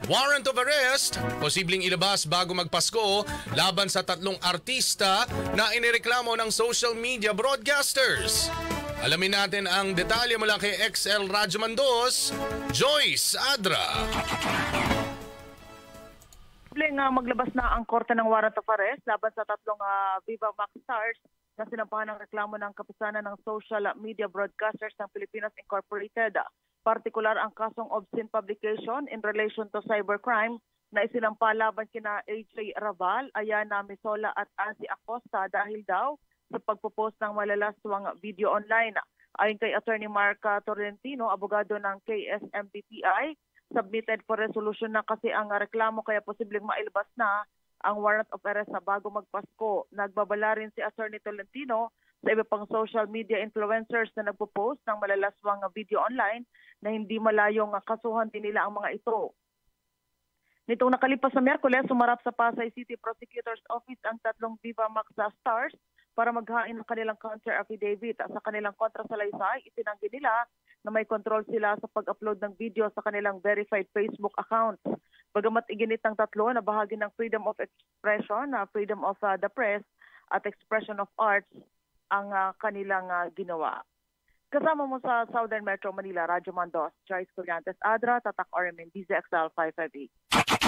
Warrant of arrest, posibleng ilabas bago magpasko laban sa 3 artista na inireklamo ng social media broadcasters. Alamin natin ang detalye mula kay XL Radyo Mandos, Joyce Adra. Maglabas na ang korte ng warrant of arrest laban sa 3 Viva Max stars na sinampahan ng reklamo ng kapisanan ng social media broadcasters ng Pilipinas Incorporated. Partikular ang kasong obscene publication in relation to cybercrime na isinampa laban kina AJ Raval, Ayana Misola at Ansi Acosta dahil daw sa pagpopost ng malalaswang video online. Ayon kay Attorney Mark Torrentino, abogado ng KSMPPI, submitted for resolution na kasi ang reklamo kaya posibleng mailabas na ang warrant of arrest na bago magpasko. Nagbabala rin si Attorney Tolentino sa iba pang social media influencers na nagpo-post ng malalaswang video online na hindi malayong kasuhan din nila ang mga ito. Nitong nakalipas na Miyerkules, sumarap sa Pasay City Prosecutor's Office ang 3 Viva Max stars para maghain ng kanilang counter affidavit. Sa kanilang kontrasalaysay, itinanggi nila na may control sila sa pag-upload ng video sa kanilang verified Facebook accounts. Bagamat iginit ng 3 na bahagi ng freedom of expression, freedom of the press at expression of arts ang kanilang ginawa. Kasama mo sa Southern Metro Manila, Radyo Mandos, Joyce Colliantes Adra, Tatak RMN, DZXL 558.